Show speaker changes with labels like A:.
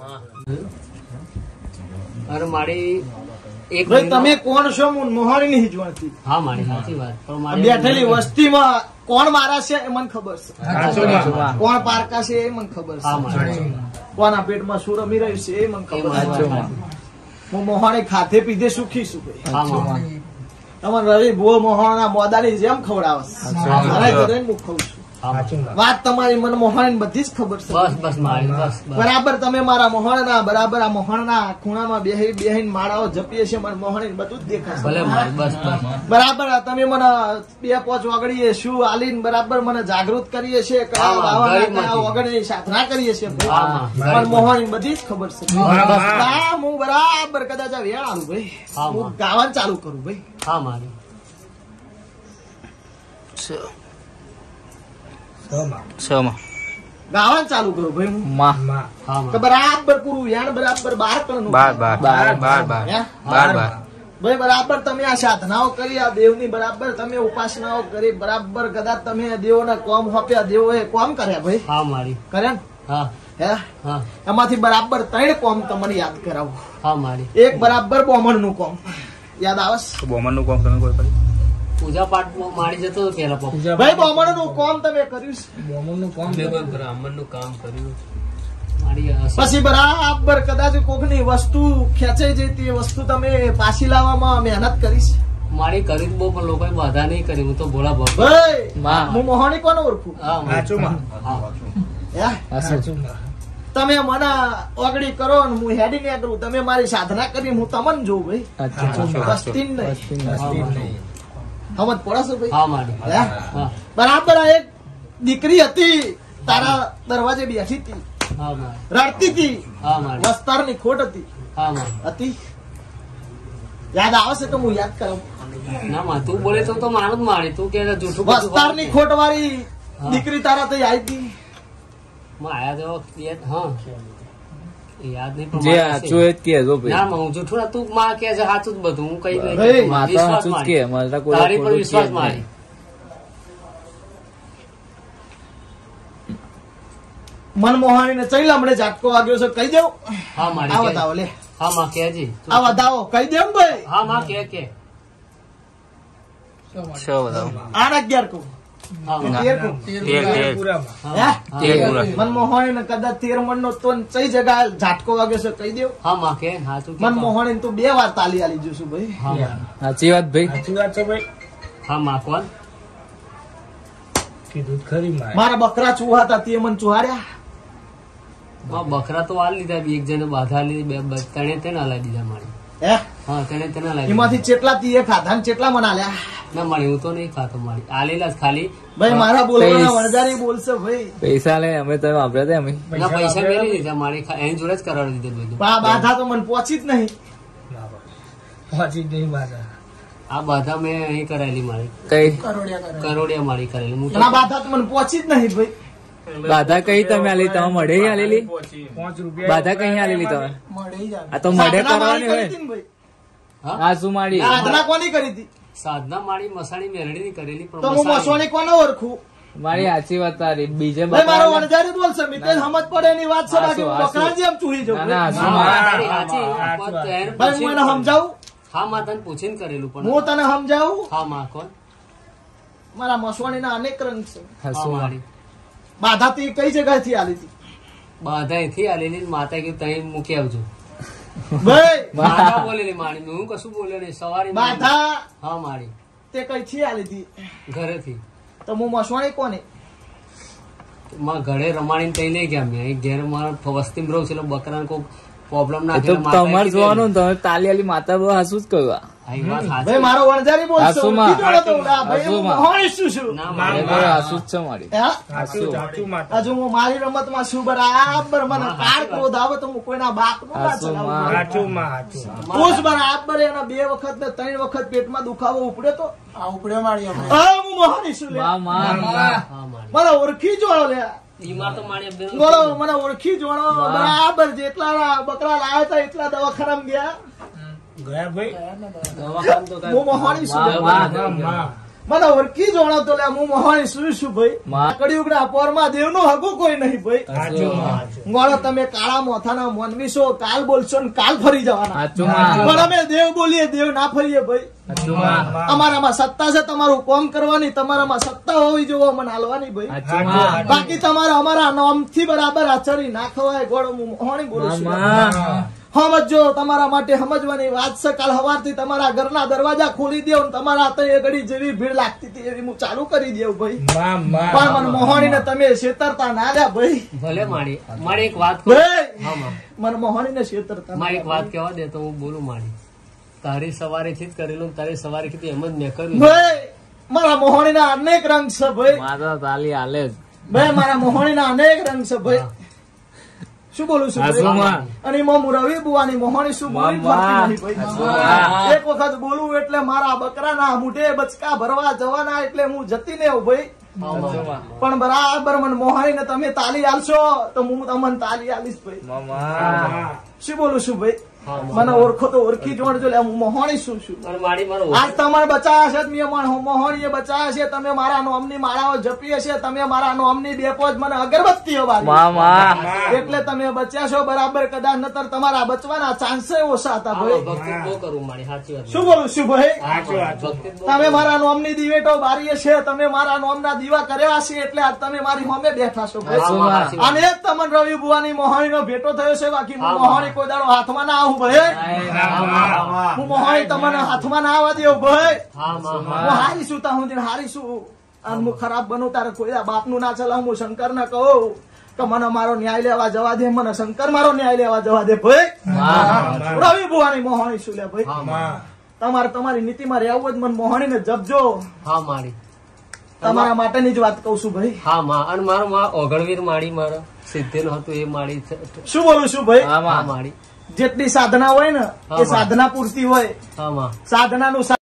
A: અરે મારી એક
B: ભાઈ તમે કોણ છો? મોહાણી નહીં જોણતી.
A: હા મારી સાચી વાત. પણ મારી
B: બેઠેલી વસ્તીમાં કોણ મારા છે એ મને ખબર છે, કોણ પારકા છે એ મને ખબર
A: હા
B: છે,
A: મારી
B: કોના પેટમાં શું રમી રહ્યું છે એ મને
A: એ
B: ખબર
A: મારી
B: છે.
A: વાત.
B: હું મોહાણી ખાધે પીધે સુખી છું ભાઈ.
A: હા મારી
B: તમારે રવિ ભૂવો મોહાણા મોદાની જેમ ખવડાવે છે. મારા ઘરે હું ખઉં છું. વાત તમારી મને મોહાણી બધી જ ખબર છે.
A: બસ બસ મારી બસ બસ.
B: બરાબર તમે મારા મોહણના બરાબર આ મોહણના ખૂણામાં બેહીન માળાઓ જપીએ છે. મને મોહણી બધું જ દેખાય
A: ભલે
B: છે.
A: મારી બસ બસ.
B: બરાબર તમે મને 2-5 ઓગળીએ શું આલીને બરાબર મને જાગૃત કરીએ છીએ. કયા
A: હા,
B: બાવાના
A: ગરીબ
B: કયા
A: માંથી.
B: ઓગળની સાધના કરીએ છીએ.
A: હા,
B: મને મોહણી બધી જ ખબર છે. હા, હું બરાબર કદાચ આ વેળ આલું ભાઈ.
A: હા,
B: હું ગાવાનું ચાલુ કરું ભાઈ.
A: હા મારી
B: ગાવાનું ચાલુ કરું ભાઈ હું.
A: હા
B: કે
A: મારી
B: બરાબર પૂરું યાણ બરાબર 12 કણનું. હે? ભાઈ બરાબર તમે આ સાધનાઓ કરી, આ દેવની બરાબર તમે ઉપાસનાઓ કરી, બરાબર કદાચ તમે દેવોને કોમ હોપ્યા, દેવોએ કોમ કર્યા ભાઈ.
A: હા મારી
B: કર્યા ને?
A: હા
B: હે?
A: હા
B: એમાંથી બરાબર 3 કોમ તમને યાદ કરાવું.
A: હા મારી
B: એક બરાબર બ્રાહ્મણનું કોમ યાદ આવે છે?
C: બોમનનું કામ તમે કોઈ કરી?
A: પૂજા પાઠ મારી જતો હતો પેલા પપ્પા.
B: ભાઈ બ્રાહ્મણનું કોમ તમે કર્યું છે.
A: બ્રાહ્મણ નું કામ કર્યું મારી
B: પછી બરાબર કદાચ કોકની વસ્તુ ખેંચાઈ જતી એ વસ્તુ તમે પાછી લાવવામાં મહેનત કરી છે.
A: મારી કરી જ બહુ, પણ લોકોએ બાધા નહીં કરી. હું તો ભોળા બાપા.
B: ભાઈ હું મોહણી કોને ઓળખું?
A: હા મારી. હા
B: હે? તમે મને ઓગળી કરો ને હું હેડી ને કરું. તમે મારી સાધના કરી હું તમને જોઉં ભાઈ. વસ્તી નહીં. સમજ પડે છે ભાઈ?
A: હા મારી.
B: હે?
A: હા
B: બરાબર આ એક દીકરી હતી તારા દરવાજે બેઠી હતી,
A: હા મારી.
B: રડતી હતી,
A: હા મારી.
B: વસ્તારની ખોટ હતી.
A: હા મારી.
B: હતી યાદ આવે છે તો હું યાદ કરું.
A: ના માં તું બોલે તો માનું જ મારી. તું કે જૂઠું
B: વસ્તારની ખોટ વાળી દીકરી તારા તો આવી હતી.
A: આયા તો હા એ યાદ નહીં, પણ
D: જે
A: મારે
D: સાચું
A: છે.
D: એ જ કહેજો ભાઈ.
A: ના હું જૂઠું ના, તું માં કે છે સાચું જ બધું. હું કઈ
B: ભાઈ,
A: નહીં.
D: માં તો
A: વિશ્વાસ
D: સાચું જ
A: મારી.
D: કે, મારે કોઈ
A: તારી પર
D: ખોટું
A: વિશ્વાસ
D: કે
A: મારી.
B: મનમોહણીને ચઈ લમડે ઝાટકો વાગ્યો છે કહી દેવું?
A: હા મારી.
B: આ
A: કે.
B: બતાવો લે,
A: હા માં કેજી.
B: આ બતાવો કહી દેવ ને ભાઈ.
A: હા માં કે
B: આને 11 કહું.
A: હા માં.
B: 13 કહું.
A: હા
B: હે? મનમોહણીને કદાચ 13 મણનો તો ચઈ જગ્યા ઝાટકો વાગ્યો છે કહી દેવ?
A: હા માં કે સાચું કે.
B: મનમોહણીને તું 2 વાર તાલી આલી જશું ભાઈ.
A: હા માં.
D: સાચી વાત ભાઈ.
A: હા માં કોણ?
B: મારા બકરા ચૂહા હતા તે મને ચુહાડ્યા.
A: માં બકરા તો હાલ લીધા. એક જણે બાધા લીધી, ત્રણે તેને હલાવી દીધા મારી.
B: હે?
A: હા તેને હલાવી
B: એમાંથી ચેટલા તીએ ખાધા ને ચેટલા મને આલ્યા?
A: ના મારી. હું તો નહીં ખાતો મારી. આલેલા જ ખાલી.
B: ભાઈ મારા બોલવાના વણજારી બોલશે ભાઈ.
D: પૈસા લે અમે તમે વાપર્યા હતા અમે.
A: ના પૈસા મેળવી દીધા મારી. એની જોડે જ કરાવી દીધું બધું.
B: પણ આ બાધા તો મને પહોંચી જ નહીં.
A: આ બાધા મેં અહીં કરાયેલી મારી.
D: કઈ
A: કરોડિયા મારી કરેલી. હું
B: પણ આ બાધા તો મને પહોંચી જ નહીં ભાઈ.
D: બાધા કઈ તમે આલી? તમે મળે આલેલી બાધા કઈ આલેલી તમે? આ તો મળે
B: સાધના
D: કરવાની
B: મારી
D: હોય.
B: કરી હતી ને ભાઈ.
D: આ શું માડી?
B: સાધના કોની કરી હતી?
A: સાધના મારી મસાણી મેરડી ની કરેલી.
B: તો હું મસોણી કોને ઓળખું?
D: મારી સાચી વાત તારી. બીજે
B: ભાઈ મારો
D: બતાવો.
B: વણજારી બોલશે મિત્ર સમજ પડે એની વાત છે. બાકી હું બકરા જેમ ચૂહી જાઉં
D: ના, ના,
B: ભાઈ. ભાઈ હું એને સમજાવું?
A: હા માં તને પૂછીને કરેલું પણ.
B: હું તને સમજાવું?
A: હા માં કોણ?
B: મારા મસવાણીના અનેક રંગ છે.
A: હા
D: હસું
A: મારી.
B: બાધા તી કઈ જગ્યાથી આલી હતી?
A: બાધા અહીંથી આલેલી. માતા કીધું તઈ મૂકી આવજો.
B: ભાઈ
A: માતા બોલેલી મારી. હું કશું બોલ્યો નહીં. સવારે
B: બાધા
A: હા મારી.
B: તે કઈ થી આલી હતી?
A: ઘરેથી.
B: તો હું મસવાણી કોને?
A: માં ઘરે રમાડીને તઈ નહીં ગયા. મેં અહીં ઘેર મારા વસ્તીમાં રહું છું એટલે બકરાને કોઈ પ્રોબ્લેમ ના
D: એ તો
A: થાય.
D: તમારે જોવાનું ને. તમે તાલી આલી માતા બહુ હાસું જ કરવા.
B: ભાઈ મારો વણજારી બોલશે.
D: હાસુમાં.
B: કીધું નતું. આ ભાઈ હું
D: હાસુમાં.
B: મોહણી શું છું?
D: હાસું જ છે મારી.
B: હે?
D: હાસું.
B: હજુ હું મારી રમતમાં છું બરાબર. મને કાર ક્રોધ આવે તો હું કોઈના બાપનું ના ચલાવું. પૂછ બરાબર એના 2 વખત ને 3 વખત પેટમાં દુખાવો ઉપડ્યો તો હું મોહણી છું લે.
D: માં
B: મને ઓળખી જોડો લે.
A: ઈમાં તો મારી બેન
B: બોલો મને ઓળખી જોડો. બરાબર જેટલા બકરા લાયા હતા એટલા દવાખાનામાં ગયા.
A: દવાખાનું તો કાંઈ
B: હું મોહણી છું લે. મને ઓળખી જોણો તો લે હું મોહાણી શું ભાઈ કળિયુગના પોરમાં દેવનું હગું કોઈ નહીં ભાઈ. ગોળો તમે કાળા મોથાના મોનવીશો, કાલ બોલશો ને કાલ ફરી જવાના, પણ અમે દેવ બોલીએ દેવ ના ફરીએ ભાઈ. અમારામાં સત્તા છે તમારું કામ કરવાની, તમારામાં સત્તા હોવી જોવો મને હાલવાની ભાઈ. બાકી તમારે અમારા નામથી બરાબર આચરી ના ખવાય. ગોળો હું મોહાણી બોલું છું. સમજો, તમારા માટે સમજવાની વાત છે. કાલ સવારથી તમારા ઘરના દરવાજા ખોલી દો ને તમારા હાથે ઘડી જેવી ભીડ લાગતી હતી એવી હું ચાલુ કરી દઉં ભાઈ. પણ મને મોહાણીને તમે છેતરતા ના લ્યા ભાઈ.
A: ભલે મારી એક વાત
B: મને મોહાણીને છેતરતા
A: મારી એક વાત કહેવા દે તો હું બોલું. મારી તારી સવારેથી જ કરેલું, તારી સવારેથી એમ જ મેં કર્યું
B: ભાઈ. મારા મોહાણીના અનેક રંગ છે ભાઈ.
D: મારા તાલી હાલે જ
B: ભાઈ મારા મોહાણીના અનેક રંગ છે ભાઈ. શું બોલું છું અને એમાં હું રવિ બુવાની મોહાણી શું બોલી ભાઈ. એક વખત બોલું એટલે મારા બકરાના મૂઢે બચકા ભરવા જવાના એટલે હું જતી ને ભાઈ. પણ બરાબર મને મોહાણી ને તમે તાલી આલશો તો હું તમને તાલી આલીશ ભાઈ. શું બોલું છું ભાઈ. મને ઓળખો તો ઓળખી જોડજો. હું મોહાણી શું છું. આજ તમારે બચાયા છે, મોહાણીએ બચાયા છે. તમે મારા નોમની માળાઓ જપી હશે, તમે મારા નોમની બે પોજ મને અગરબત્તીઓ વાળી એટલે તમે બચ્યા છો બરાબર. કદાચ નતર તમારા બચવાના ચાન્સ ઓછા હતા ભાઈ. શું બોલું છું ભાઈ. તમે મારા નોમની દિવેટો બારી છે, તમે મારા નોમના દીવા કર્યા છે એટલે આજ તમે મારી હોમે બેઠા છો ભાઈ. અને એક તમને રવિ બુવાની મોહાણી નો ભેટો થયો છે. બાકી મોહાણી કોઈ દાડો હાથમાં ના આવું ભાઈ. હું મોહાણી તમને હાથમાં ના આવવા દેવું ભાઈ. હું હારી શું તા હું હારી શું હું ખરાબ બનું તારે કોઈ બાપ નું ના ચલાવ. હું શંકર ને કહું કે મને મારો ન્યાય લેવા જવા દે, મને શંકર મારો ન્યાય લેવા જવા દે ભાઈ. રવિ બુવાની મોહાણી શું લે ભાઈ. તમારે તમારી નીતિમાં રહેવું જ મને મોહાણી ને જપજો. તમારા માટેની જ વાત કઉ છું ભાઈ.
A: હા માં. અને મારો ઓગણવીર માળી મારો સિદ્ધેલ હતું એ માળી.
B: શું બોલું છું ભાઈ.
A: માળી
B: જેટલી સાધના હોય ને એ સાધના પૂરતી હોય. સાધનાનું